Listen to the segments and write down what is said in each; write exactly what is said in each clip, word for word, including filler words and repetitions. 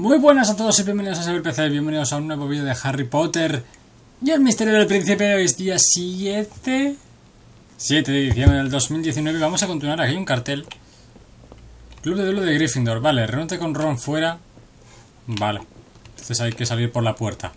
Muy buenas a todos y bienvenidos a Saber P C, bienvenidos a un nuevo vídeo de Harry Potter y el misterio del príncipe. Hoy es día siete de diciembre del dos mil diecinueve y vamos a continuar. Aquí hay un cartel. Club de duelo de Gryffindor, vale, reúnete con Ron fuera. Vale, entonces hay que salir por la puerta.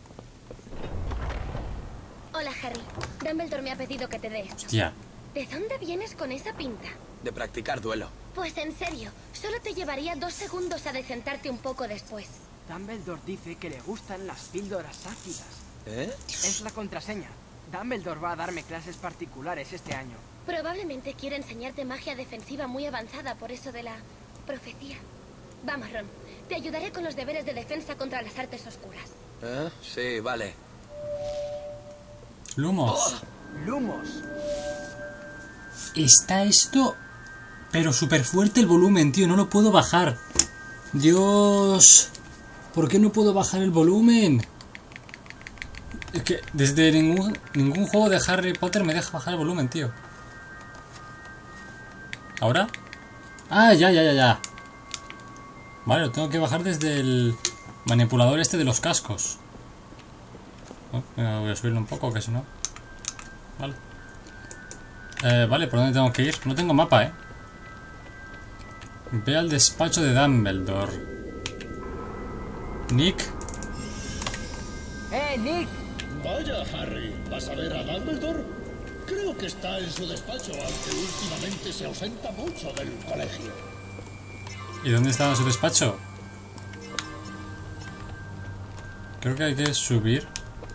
Hola, Harry. Dumbledore me ha pedido que te dé esto. Hostia. ¿De dónde vienes con esa pinta? De practicar duelo. Pues en serio, solo te llevaría dos segundos a decentarte un poco después. Dumbledore dice que le gustan las píldoras ácidas. ¿Eh? Es la contraseña. Dumbledore va a darme clases particulares este año. Probablemente quiere enseñarte magia defensiva muy avanzada por eso de la profecía. Vamos, Ron. Te ayudaré con los deberes de defensa contra las artes oscuras. ¿Eh? Sí, vale. Lumos. ¡Lumos! Está esto... pero súper fuerte el volumen, tío. No lo puedo bajar. Dios... ¿por qué no puedo bajar el volumen? Es que desde ningún, ningún juego de Harry Potter me deja bajar el volumen, tío. ¿Ahora? Ah, ya, ya, ya, ya. Vale, lo tengo que bajar desde el manipulador este de los cascos. Oh, venga, voy a subirlo un poco, que si no... Vale. Eh, vale, ¿por dónde tengo que ir? No tengo mapa, ¿eh? Ve al despacho de Dumbledore. Nick. ¡Eh, Nick! Vaya, Harry, ¿vas a ver a Dumbledore? Creo que está en su despacho, aunque últimamente se ausenta mucho del colegio. ¿Y dónde estaba su despacho? Creo que hay que subir.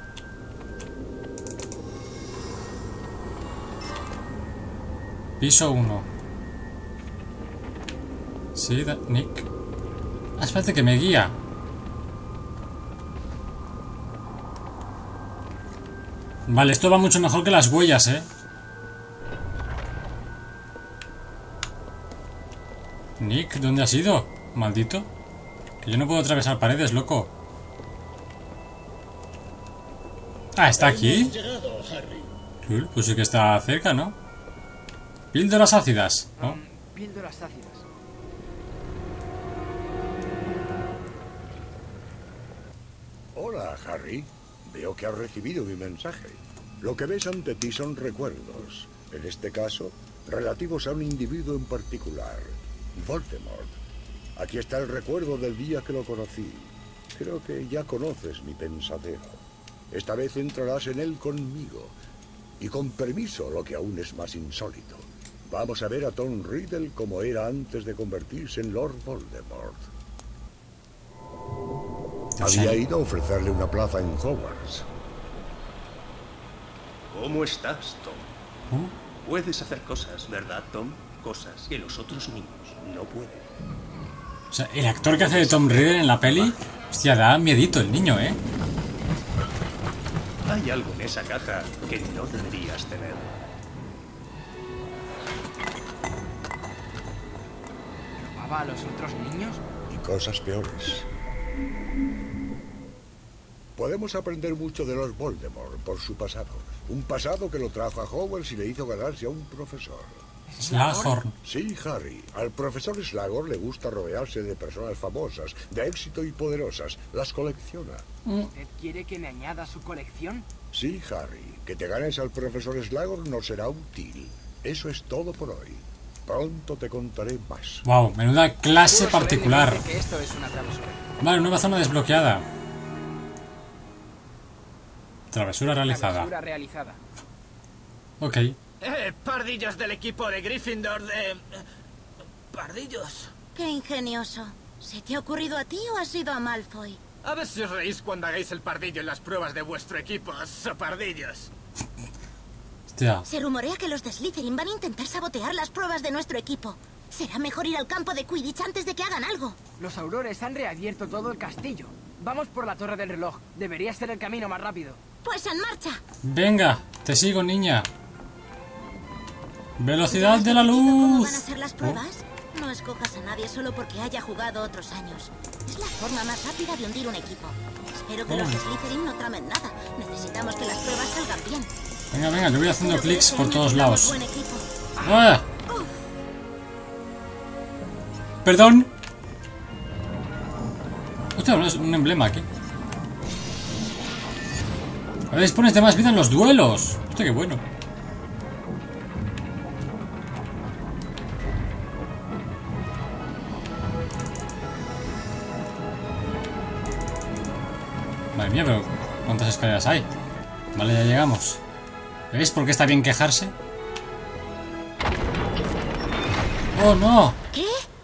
Piso uno. Sí, da Nick. Ah, espérate que me guía. Vale, esto va mucho mejor que las huellas, ¿eh? Nick, ¿dónde has ido? Maldito. Que yo no puedo atravesar paredes, loco. Ah, ¿está aquí? Hemos llegado, Harry. Pues sí que está cerca, ¿no? Píldoras ácidas, ¿no? Um, píldoras ácidas. Hola, Harry. Veo que has recibido mi mensaje. Lo que ves ante ti son recuerdos, en este caso, relativos a un individuo en particular, Voldemort. Aquí está el recuerdo del día que lo conocí. Creo que ya conoces mi pensadero. Esta vez entrarás en él conmigo. Y con permiso, lo que aún es más insólito. Vamos a ver a Tom Riddle como era antes de convertirse en Lord Voldemort. Había ido a ofrecerle una plaza en Hogwarts. ¿Cómo estás, Tom? Puedes hacer cosas, ¿verdad, Tom? Cosas que los otros niños no pueden. O sea, el actor que hace de Tom Riddle en la peli... Hostia, da miedito el niño, ¿eh? Hay algo en esa caja que no deberías tener. ¿Robaba a los otros niños? Y cosas peores. Podemos aprender mucho de Lord Voldemort por su pasado. Un pasado que lo trajo a Hogwarts y le hizo ganarse a un profesor. Slughorn. Sí, Harry. Al profesor Slughorn le gusta rodearse de personas famosas, de éxito y poderosas. Las colecciona. ¿Usted quiere que me añada a su colección? Sí, Harry. Que te ganes al profesor Slughorn no será útil. Eso es todo por hoy. Pronto te contaré más. Wow, menuda clase Juro particular. solemnemente que esto es una travesura. Vale, nueva zona desbloqueada. Travesura realizada. Travesura realizada. Ok. Eh, pardillos del equipo de Gryffindor de... Pardillos. Qué ingenioso. ¿Se te ha ocurrido a ti o ha sido a Malfoy? A ver si os reís cuando hagáis el pardillo en las pruebas de vuestro equipo, sopardillos. Hostia. Se rumorea que los de Slytherin van a intentar sabotear las pruebas de nuestro equipo. Será mejor ir al campo de Quidditch antes de que hagan algo. Los aurores han reabierto todo el castillo. Vamos por la torre del reloj. Debería ser el camino más rápido. Pues en marcha. Venga, te sigo, niña. Velocidad de la ¿Cómo luz. van a ser las pruebas? No escojas a nadie solo porque haya jugado otros años. Es la forma más rápida de hundir un equipo. Espero que los de Slytherin no tramen nada. Necesitamos que las pruebas salgan bien. Venga, venga, yo voy haciendo Espero que clics este por año todos tengamos lados. buen equipo. ¡Ah! Perdón. Hostia, no es un emblema aquí. Ahora dispones de más vida en los duelos. Hostia, qué bueno. Madre mía, pero ¿cuántas escaleras hay? Vale, ya llegamos. ¿Veis por qué está bien quejarse? ¡Oh, no! ¿Qué?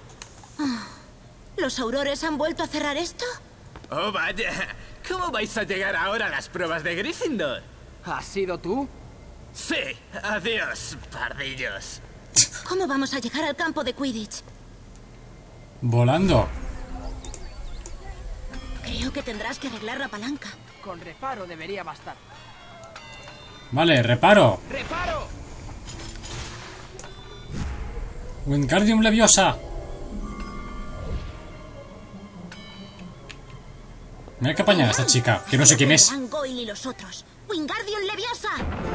¿Los aurores han vuelto a cerrar esto? Oh, vaya. ¿Cómo vais a llegar ahora a las pruebas de Gryffindor? ¿Has sido tú? Sí. Adiós, pardillos. ¿Cómo vamos a llegar al campo de Quidditch? Volando. Creo que tendrás que arreglar la palanca. Con reparo debería bastar. Vale, reparo. ¡Reparo! Wingardium Leviosa. Mira qué apañada esta chica, que no sé quién es. Goyle y los otros. ¡Wingardium Leviosa!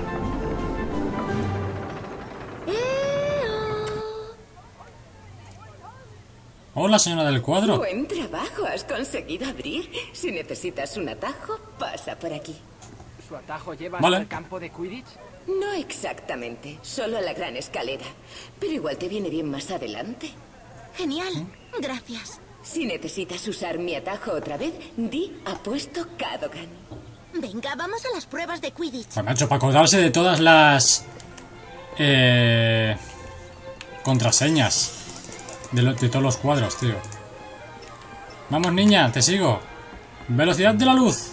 Hola, señora del cuadro. Buen trabajo, has conseguido abrir. Si necesitas un atajo, pasa por aquí. ¿Su atajo lleva Vale. al campo de Quidditch? No exactamente, solo a la gran escalera. Pero igual te viene bien más adelante. Genial, gracias. Si necesitas usar mi atajo otra vez, di apuesto Cadogan. Venga, vamos a las pruebas de Quidditch. Pues macho, para acordarse de todas las... Eh... Contraseñas. De, lo, de todos los cuadros, tío. Vamos, niña, te sigo. Velocidad de la luz.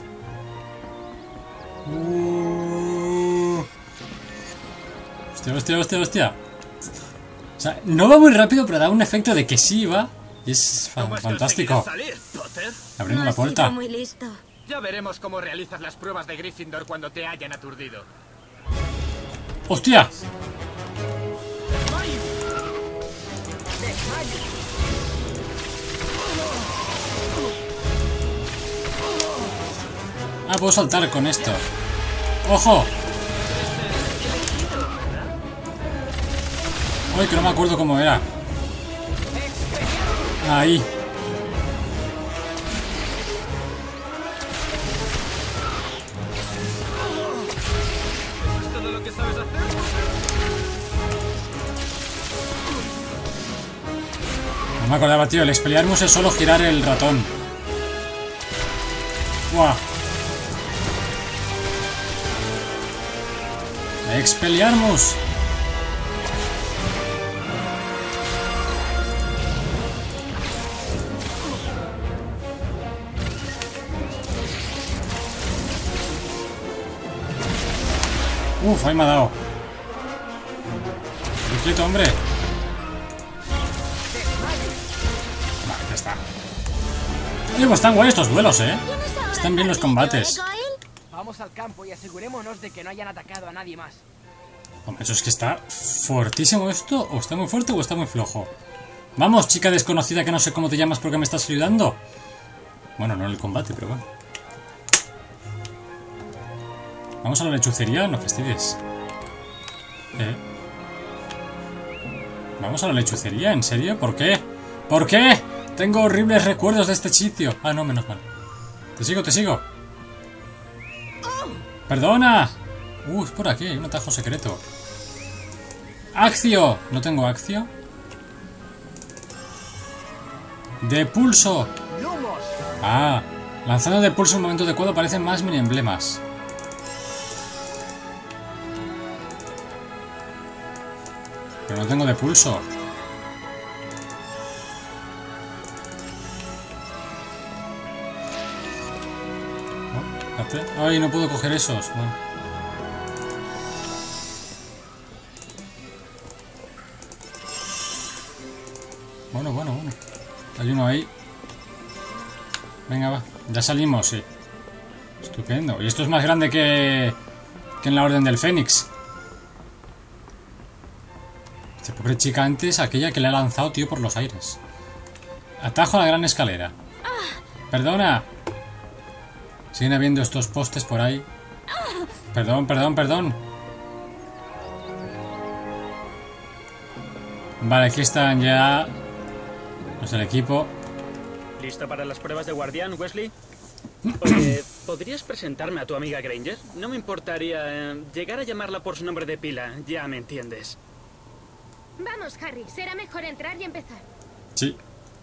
Uh... Hostia, hostia, hostia, hostia. O sea, no va muy rápido, pero da un efecto de que sí va. Y es fa ¿Cómo has fantástico. conseguido salir, Potter? Abriendo No la puerta. has sido muy listo. Ya veremos cómo realizas las pruebas de Gryffindor cuando te hayan aturdido. ¡Hostia! Ah, puedo saltar con esto. ¡Ojo! Ay, que no me acuerdo cómo era. Ahí. ¿Es todo lo que sabes hacer? No me acordaba, tío. El Expelliarmus es solo girar el ratón. ¡Buah! Expelliarmus. Uf, ahí me ha dado. Qué quieto, hombre. Vale, ya está. Oye, pues están guay estos duelos, eh. Están bien los combates. Vamos al campo y asegurémonos de que no hayan atacado a nadie más. Hombre, eso es que está fuertísimo esto. O está muy fuerte o está muy flojo. Vamos, chica desconocida que no sé cómo te llamas porque me estás ayudando. Bueno, no en el combate, pero bueno. Vamos a la lechucería, no fastidies. ¿Eh? Vamos a la lechucería, ¿en serio? ¿Por qué? ¿Por qué? Tengo horribles recuerdos de este sitio. Ah, no, menos mal. Te sigo, te sigo. ¡Perdona! Uh, es por aquí, hay un atajo secreto. ¡Accio! ¿No tengo accio? ¡De pulso! ¡Lumos! Ah, lanzando de pulso en un momento adecuado aparecen más mini emblemas. Pero no tengo de pulso. Oh, espérate. Ay, no puedo coger esos. Bueno. Bueno, bueno, bueno. Hay uno ahí. Venga, va. Ya salimos, sí. Estupendo. Y esto es más grande que, que en la Orden del Fénix. Esta pobre chica antes, aquella que le ha lanzado, tío, por los aires. Atajo a la gran escalera. Perdona. Siguen habiendo estos postes por ahí. Perdón, perdón, perdón. Vale, aquí están ya los del equipo. ¿Listo para las pruebas de guardián, Wesley? Oye, ¿podrías presentarme a tu amiga Granger? No me importaría eh, llegar a llamarla por su nombre de pila, ya me entiendes. Vamos, Harry. Será mejor entrar y empezar. Sí.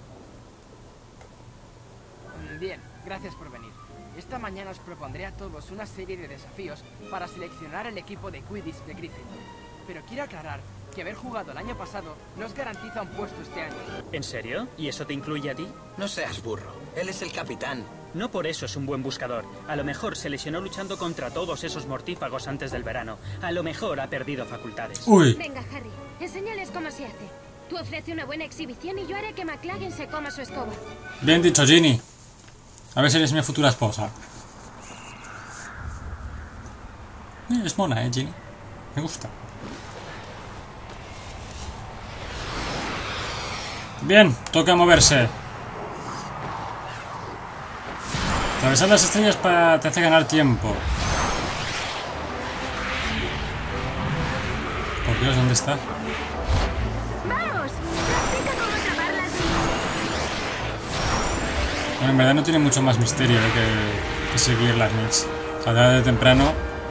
Bien, gracias por venir. Esta mañana os propondré a todos una serie de desafíos para seleccionar el equipo de Quidditch de Gryffindor. Pero quiero aclarar que haber jugado el año pasado no os garantiza un puesto este año. ¿En serio? ¿Y eso te incluye a ti? No seas burro. Él es el capitán. No por eso es un buen buscador. A lo mejor se lesionó luchando contra todos esos mortífagos antes del verano. A lo mejor ha perdido facultades. Uy. Venga, Harry. Enséñales cómo se hace. Tú ofrece una buena exhibición y yo haré que McLaggen se coma su escoba. Bien dicho, Ginny. A ver si eres mi futura esposa. Eh, es mona, eh, Ginny. Me gusta. Bien, toca moverse. Atravesar las estrellas para te hace ganar tiempo. Por Dios, ¿dónde está? ¡Vamos! Practica cómo atraparlas. Bueno, en verdad no tiene mucho más misterio eh, que, que seguir las Nits. O sea, de temprano.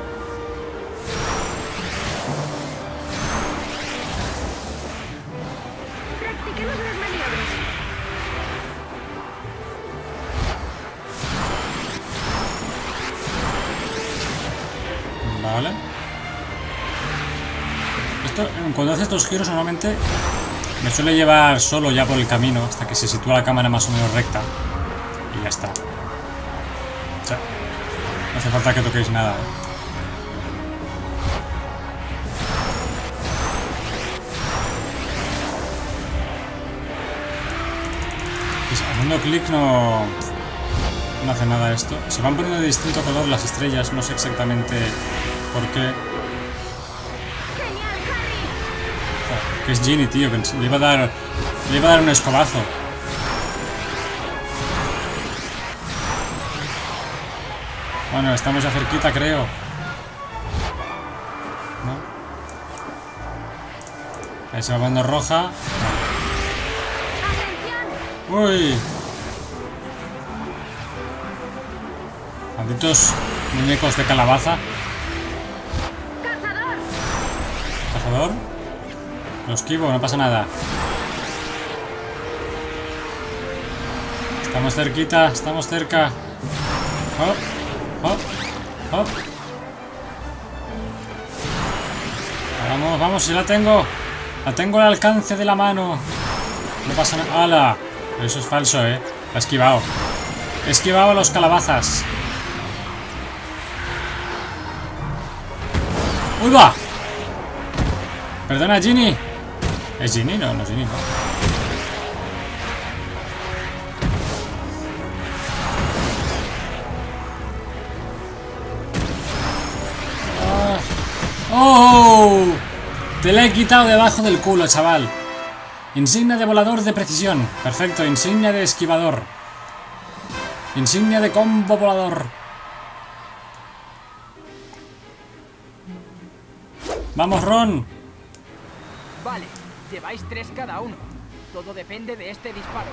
Practiquemos las maniobras. Vale. Esto, cuando hace estos giros normalmente me suele llevar solo ya por el camino hasta que se sitúa la cámara más o menos recta. Y ya está. O sea, no hace falta que toquéis nada. ¿eh? Haciendo clic no, no hace nada esto. Se van poniendo de distinto color las estrellas, no sé exactamente por qué. Oh, que es Ginny, tío, pensé, le iba a dar, le iba a dar un escobazo. Bueno, estamos ya cerquita, creo. ¿No? Ahí se va poniendo roja. Uy. Malditos muñecos de calabaza. ¡Cazador! ¿Cazador? Lo esquivo, no pasa nada. Estamos cerquita, estamos cerca. Hop, hop, hop. Vamos, vamos, si la tengo. La tengo al alcance de la mano. No pasa nada. ¡Hala! Eso es falso, eh. La he esquivado. He esquivado a los calabazas. ¡Uy, va! Perdona, Ginny. ¿Es Ginny? No, no es Ginny, no. Ah. ¡Oh! Te la he quitado debajo del culo, chaval. Insignia de volador de precisión. Perfecto, insignia de esquivador. Insignia de combo volador. ¡Vamos, Ron! Vale, lleváis tres cada uno. Todo depende de este disparo.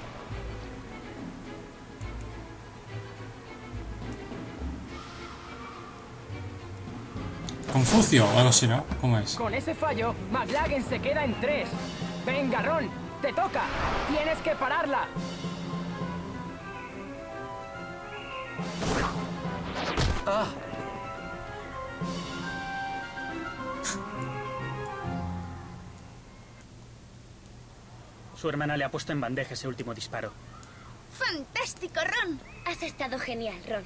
Confucio o algo así, ¿no? ¿Cómo es? Con ese fallo, McLaggen se queda en tres. Venga, Ron, te toca. Tienes que pararla. Ah. Su hermana le ha puesto en bandeja ese último disparo. ¡Fantástico, Ron! Has estado genial, Ron.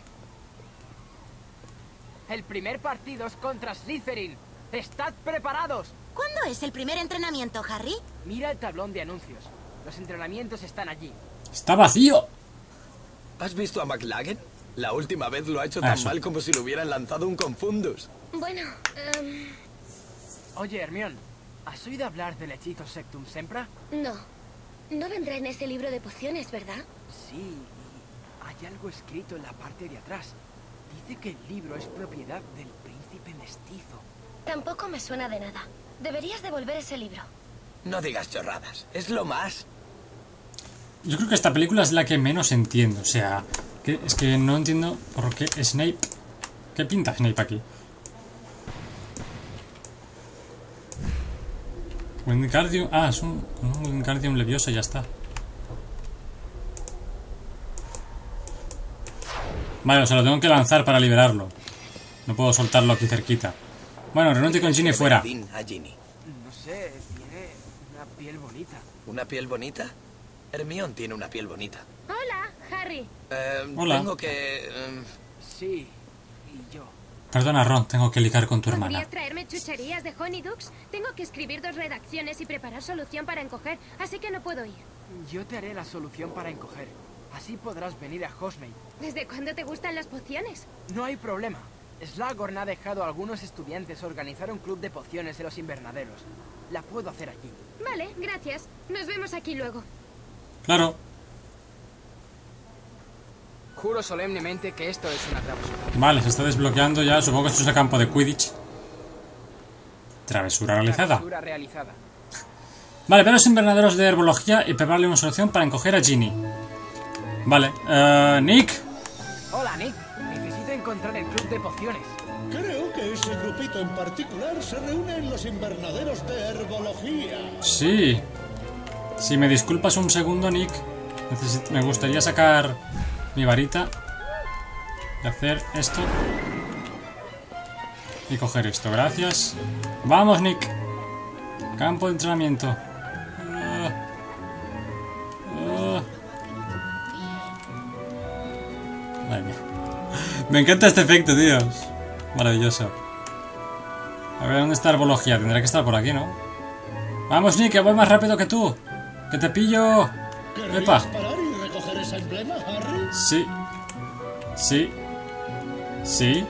El primer partido es contra Slytherin. ¡Estad preparados! ¿Cuándo es el primer entrenamiento, Harry? Mira el tablón de anuncios. Los entrenamientos están allí. ¡Está vacío! ¿Has visto a McLaggen? La última vez lo ha hecho Ah, tan sí. mal como si le hubieran lanzado un Confundus. Bueno, um, Oye, Hermione, ¿has oído hablar del hechizo Sectum Sempra? no. No vendrá en ese libro de pociones, ¿verdad? Sí, y hay algo escrito en la parte de atrás. Dice que el libro es propiedad del príncipe mestizo. Tampoco me suena de nada. Deberías devolver ese libro. No digas chorradas. Es lo más. Yo creo que esta película es la que menos entiendo. O sea, que es que no entiendo por qué Snape... ¿Qué pinta Snape aquí? Wingardium... Ah, es un, un Wingardium Leviosa y ya está. Vale, o sea, lo tengo que lanzar para liberarlo. No puedo soltarlo aquí cerquita. Bueno, reúnete con Ginny fuera. A Ginny. No sé, tiene una piel bonita. ¿Una piel bonita? Hermione tiene una piel bonita. Hola, Harry. Eh, Hola. Tengo que... eh, Sí, y yo. Perdona, Ron, tengo que ligar con tu hermana. ¿Podrías traerme chucherías de Honeydukes? Tengo que escribir dos redacciones y preparar solución para encoger, así que no puedo ir. Yo te haré la solución para encoger. Así podrás venir a Hogsmeade. ¿Desde cuándo te gustan las pociones? No hay problema. Slughorn ha dejado a algunos estudiantes organizar un club de pociones en los invernaderos. La puedo hacer allí. Vale, gracias. Nos vemos aquí luego. Claro. Juro solemnemente que esto es una travesura. Vale, se está desbloqueando ya. Supongo que esto es el campo de Quidditch. Travesura realizada. Travesura realizada. Vale, ver los invernaderos de herbología y prepararle una solución para encoger a Ginny. Vale, uh, Nick. Hola, Nick. Necesito encontrar el club de pociones. Creo que ese grupito en particular se reúne en los invernaderos de herbología. Sí. Si me disculpas un segundo, Nick. Necesit- me gustaría sacar mi varita y hacer esto y coger esto. Gracias. Vamos, Nick. Campo de entrenamiento. Uh, uh. Madre mía. Me encanta este efecto, tíos. Maravilloso. A ver, ¿dónde está herbología? Tendrá que estar por aquí, ¿no? Vamos, Nick, que voy más rápido que tú. Que te pillo. ¿Querrías Epa. parar y recoger ese emblema, Harry? Sí. Sí. Sí.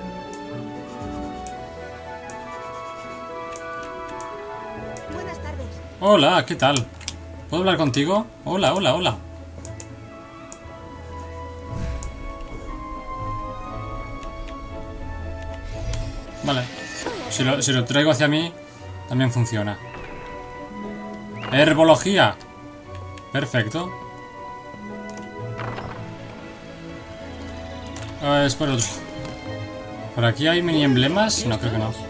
Buenas tardes. Hola, ¿qué tal? ¿Puedo hablar contigo? Hola, hola, hola. Vale. Si lo, si lo traigo hacia mí, también funciona. Herbología. Perfecto. Ah, es por otro. ¿Por aquí hay mini emblemas? No, creo que no.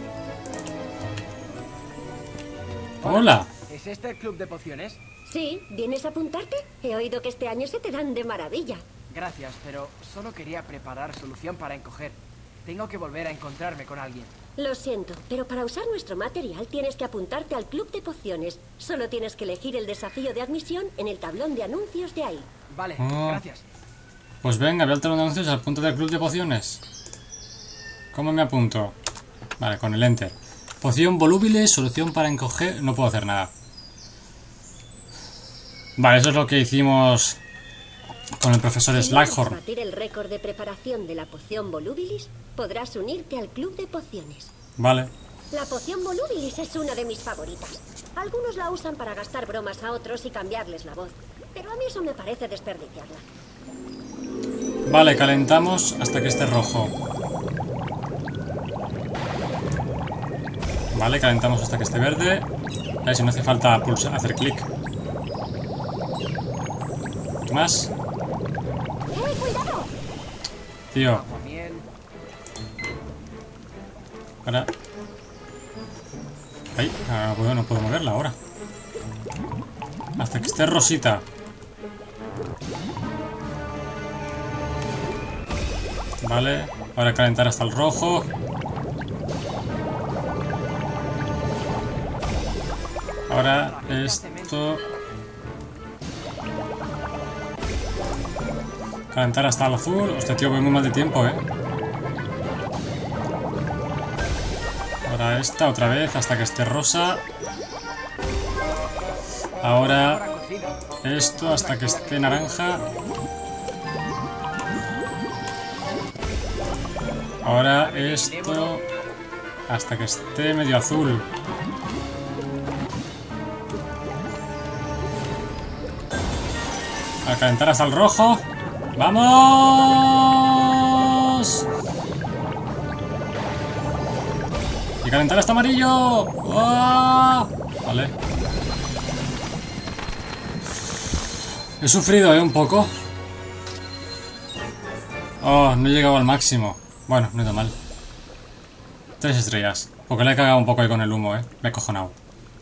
Hola. ¿Es este el club de pociones? Sí, ¿vienes a apuntarte? He oído que este año se te dan de maravilla. Gracias, pero solo quería preparar solución para encoger. Tengo que volver a encontrarme con alguien. Lo siento, pero para usar nuestro material tienes que apuntarte al club de pociones. Solo tienes que elegir el desafío de admisión en el tablón de anuncios de ahí. Vale, Oh. gracias. Pues venga, ve al talón de anuncios al punto del club de pociones. ¿Cómo me apunto? Vale, con el enter. Poción volúbil, solución para encoger. No puedo hacer nada. Vale, eso es lo que hicimos con el profesor Si logras Slughorn. batir el récord de preparación de la poción volubilis, podrás unirte al club de pociones. Vale. La poción volubilis es una de mis favoritas. Algunos la usan para gastar bromas a otros y cambiarles la voz, pero a mí eso me parece desperdiciarla. Vale, calentamos hasta que esté rojo. Vale, calentamos hasta que esté verde. A ver si no hace falta pulsar, hacer clic. Más. ¡Eh, cuidado! Tío, Aguamiel. ahora. Ahí, ahora no puedo, no puedo moverla ahora. Hasta que esté rosita. Vale, ahora calentar hasta el rojo. Ahora esto. Calentar hasta el azul. Hostia, tío, voy muy mal de tiempo, eh. Ahora esta otra vez hasta que esté rosa. Ahora esto hasta que esté naranja. Ahora esto hasta que esté medio azul. A calentar hasta el rojo. ¡Vamos! Y calentar hasta amarillo. ¡Ah! Vale. He sufrido, ¿eh? Un poco. Oh, no he llegado al máximo. Bueno, no he ido mal. Tres estrellas. Porque le he cagado un poco ahí con el humo, ¿eh? Me he cojonado.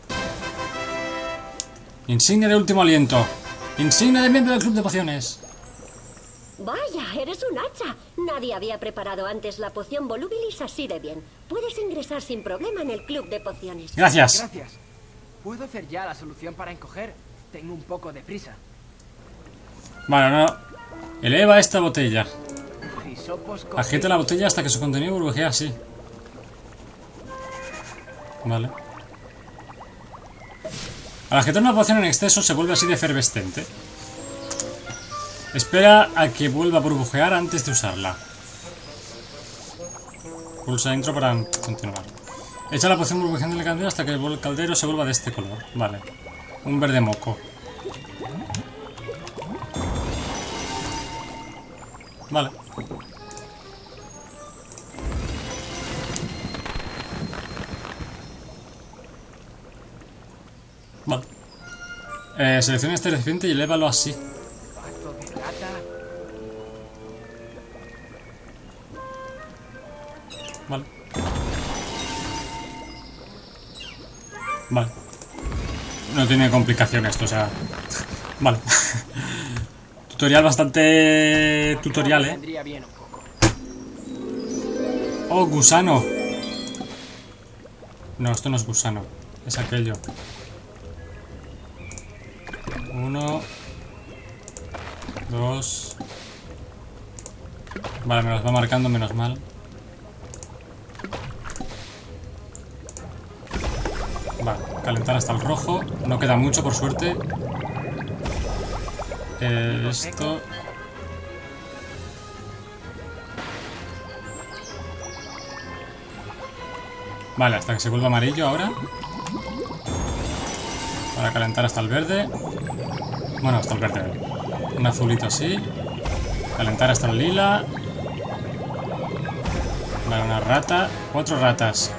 Insignia de último aliento. Insignia de miembro del club de pociones. Vaya, eres un hacha. Nadie había preparado antes la poción volubilis así de bien. Puedes ingresar sin problema en el club de pociones. Gracias. Gracias. ¿Puedo hacer ya la solución para encoger? Tengo un poco de prisa. Vale, no. Eleva esta botella. Hisopos con- Agita la botella hasta que su contenido burbujea así. Vale. Al agitar una poción en exceso se vuelve así de efervescente. Espera a que vuelva a burbujear antes de usarla. Pulsa intro para continuar. Echa la poción burbujeante en el caldero hasta que el caldero se vuelva de este color. Vale. Un verde moco. Vale. Vale. Eh, selecciona este recipiente y elévalo así. Bazo de rata. Vale. Vale. No tiene complicación esto, o sea... Vale. Tutorial bastante... Tutorial, ¿eh? Vendría bien un poco. Oh, gusano. No, esto no es gusano. Es aquello. Uno. Dos. Vale, me los va marcando, menos mal. Vale, calentar hasta el rojo. No queda mucho, por suerte. Eh, esto... Vale, hasta que se vuelva amarillo ahora. Para calentar hasta el verde. Bueno, hasta el verde. Un azulito así. Calentar hasta el lila. Vale, una rata. Cuatro ratas.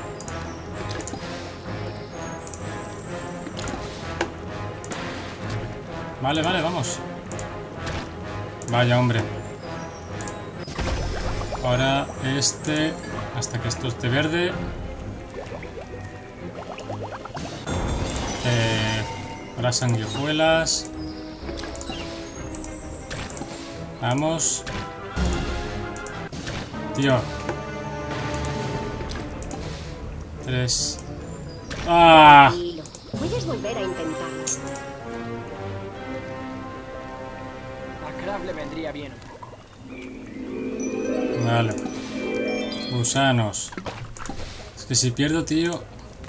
Vale, vale, vamos. Vaya, hombre. Ahora este... Hasta que esto esté verde. Eh, ahora sanguijuelas. Vamos. Tío. Tres. ¡Ah! Tranquilo. Puedes volver a intentarlo. A Crab le vendría bien un poco. Vale. Gusanos. Es que si pierdo, tío...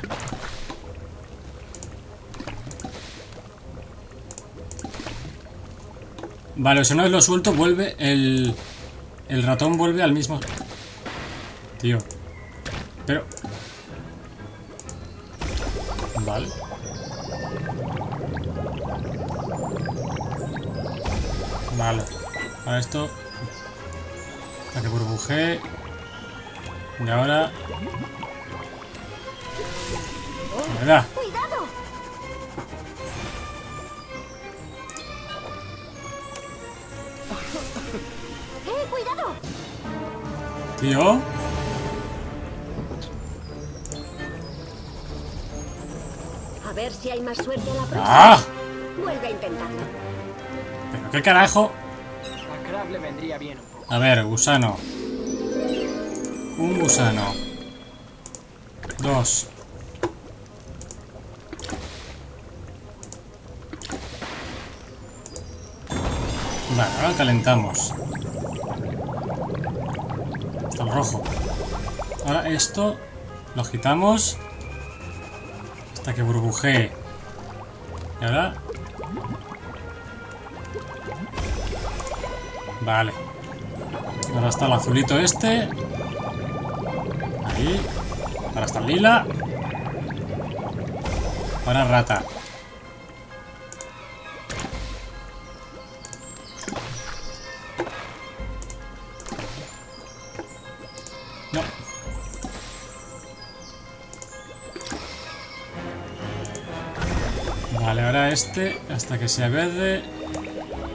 Vale, o sea, una vez lo suelto, vuelve el... El ratón vuelve al mismo... Tío. Pero... Vale. Vale. Ahora esto... Para que burbujee. Y ahora... ¿Verdad? ¡Cuidado! ¡Eh, cuidado! Tío. A ver si hay más suerte a la próxima. ¡Ah! Vuelve a intentarlo. ¿Pero qué carajo? A Crab le vendría bien un poco. A ver, gusano. Un gusano. Dos. Vale, ahora calentamos. Hasta el rojo. Ahora esto lo agitamos hasta que burbujee. Y ahora... Vale. Ahora está el azulito este. Ahí. Ahora está el lila. Ahora rata. No. Vale, ahora este hasta que sea verde.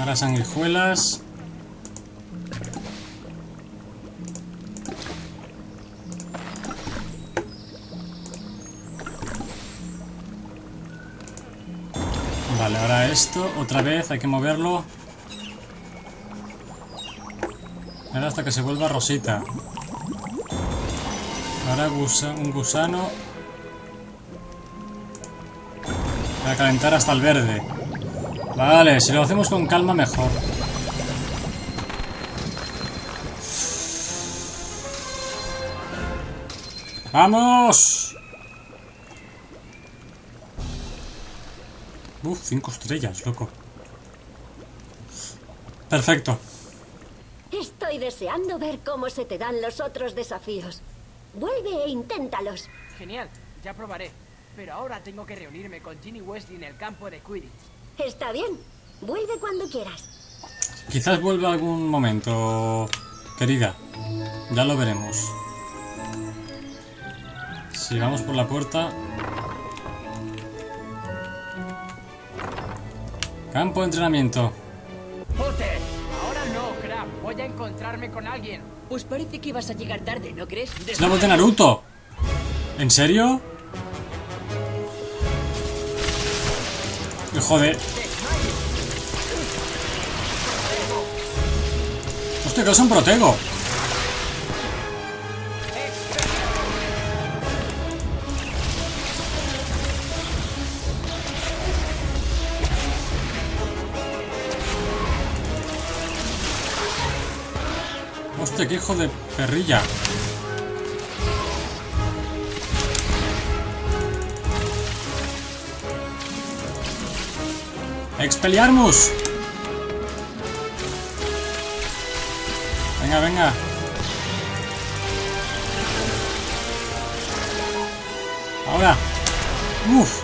Ahora sanguijuelas. Vale, ahora esto, otra vez, hay que moverlo. Ahora hasta que se vuelva rosita. Ahora gusa, un gusano. Para calentar hasta el verde. Vale, si lo hacemos con calma mejor. ¡Vamos! Uf, cinco estrellas, loco. Perfecto. Estoy deseando ver cómo se te dan los otros desafíos. Vuelve e inténtalos. Genial, ya probaré. Pero ahora tengo que reunirme con Ginny Wesley en el campo de Quidditch. Está bien. Vuelve cuando quieras. Quizás vuelva algún momento, querida. Ya lo veremos. Si vamos por la puerta. Campo de entrenamiento. ¡Potter! Ahora no, Crab. Voy a encontrarme con alguien. Pues parece que ibas a llegar tarde, ¿no crees? Es la voz de Naruto. ¿En serio? Hijo de... Hostia, que es un protego. Hostia, qué hijo de perrilla. ¡Expelliarmus! Venga, venga. Ahora. Uf.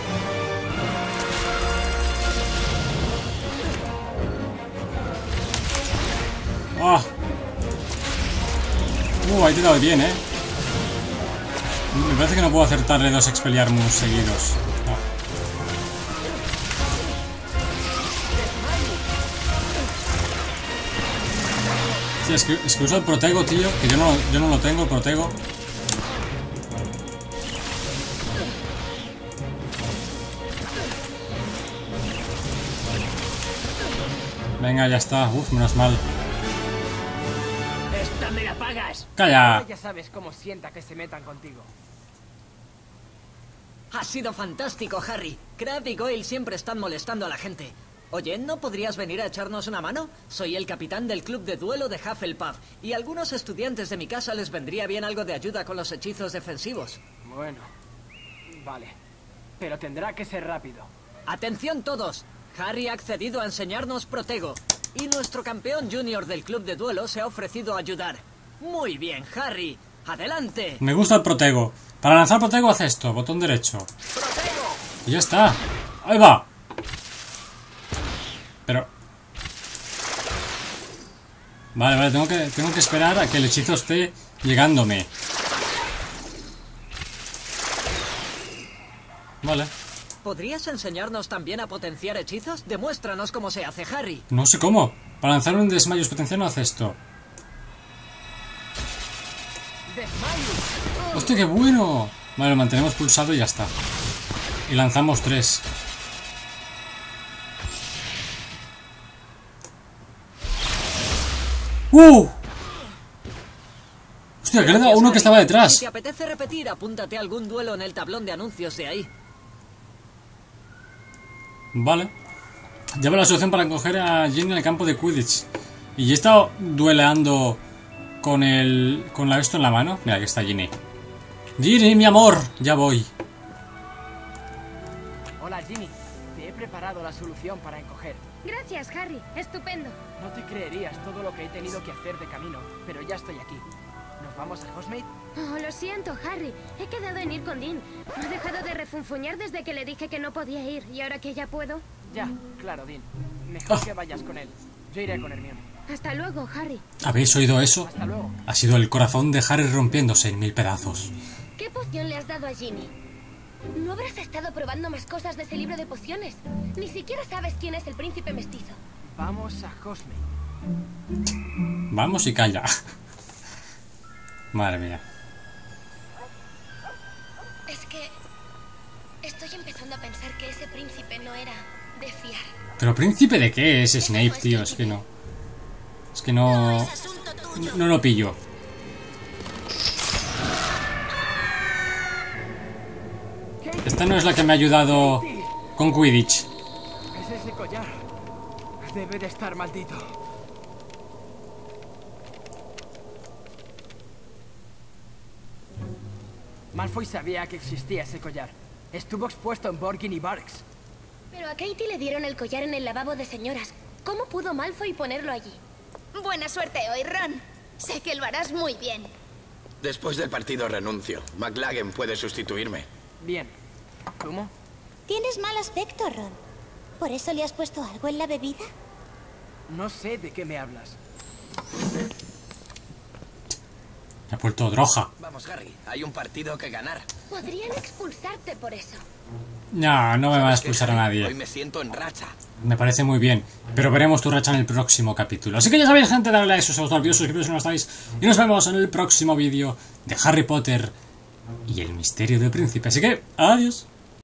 Oh. Uh, ahí te he dado bien, eh. Me parece que no puedo acertarle dos Expelliarmus seguidos. No. Sí, es que, es que uso el protego, tío. Que yo no, yo no lo tengo, el protego. Venga, ya está. Uf, menos mal. ¡Esta me la pagas! ¡Calla! Ya sabes cómo sienta que se metan contigo. Ha sido fantástico, Harry. Crabbe y Goyle siempre están molestando a la gente. Oye, ¿no podrías venir a echarnos una mano? Soy el capitán del club de duelo de Hufflepuff y a algunos estudiantes de mi casa les vendría bien algo de ayuda con los hechizos defensivos. Bueno, vale. Pero tendrá que ser rápido. ¡Atención todos! Harry ha accedido a enseñarnos protego y nuestro campeón junior del club de duelo se ha ofrecido a ayudar. Muy bien, Harry. ¡Adelante! Me gusta el protego. Para lanzar protego hace esto, botón derecho. ¡Protego! Y ya está. ¡Ahí va! Pero... Vale, vale, tengo que, tengo que esperar a que el hechizo esté llegándome. Vale. ¿Podrías enseñarnos también a potenciar hechizos? Demuéstranos cómo se hace, Harry. No sé cómo. Para lanzar un desmayos potenciado hace esto. ¡Hostia, qué bueno! Vale, lo mantenemos pulsado y ya está. Y lanzamos tres. ¡Uh! Hostia, que le he dado a uno que estaba detrás. Si te apetece repetir, apúntate a algún duelo en el tablón de anuncios de ahí. Vale. Llevo la solución para coger a Ginny en el campo de Quidditch. Y he estado dueleando con el... con la esto en la mano. Mira, aquí está Ginny. Ginny, mi amor, ya voy. Hola, Ginny. Te he preparado la solución para encoger. Gracias, Harry. Estupendo. No te creerías todo lo que he tenido que hacer de camino, pero ya estoy aquí. ¿Nos vamos a Hogsmeade? Oh, lo siento, Harry. He quedado en ir con Dean. No he dejado de refunfuñar desde que le dije que no podía ir. ¿Y ahora que ya puedo? Ya, claro, Dean. Mejor oh. que vayas con él. Yo iré con Hermione. Hasta luego, Harry. ¿Habéis oído eso? Hasta luego. Ha sido el corazón de Harry rompiéndose en mil pedazos. ¿Qué poción le has dado a Ginny? ¿No habrás estado probando más cosas de ese libro de pociones? Ni siquiera sabes quién es el príncipe mestizo. Vamos a Hogsmeade. Vamos y calla. Madre mía. Es que estoy empezando a pensar que ese príncipe no era de fiar. ¿Pero príncipe de qué es Snape, tío? Es que no. Es que no... No, no lo pillo. Esta no es la que me ha ayudado con Quidditch. Es ese collar. Debe de estar maldito. Malfoy sabía que existía ese collar. Estuvo expuesto en Borgin y Barks. Pero a Katie le dieron el collar en el lavabo de señoras. ¿Cómo pudo Malfoy ponerlo allí? Buena suerte hoy, Ron. Sé que lo harás muy bien. Después del partido renuncio. McLaggen puede sustituirme. Bien. ¿Cómo? Tienes mal aspecto, Ron. ¿Por eso le has puesto algo en la bebida? No sé de qué me hablas. Me ha puesto droga. Vamos, Harry. Hay un partido que ganar. Podrían expulsarte por eso. No, no me va a expulsar a nadie. Hoy me siento en racha. Me parece muy bien. Pero veremos tu racha en el próximo capítulo. Así que ya sabéis, gente, darle a like si os ha gustado el vídeo, suscribiros si no estáis. Y nos vemos en el próximo vídeo de Harry Potter y el misterio del príncipe. Así que, adiós.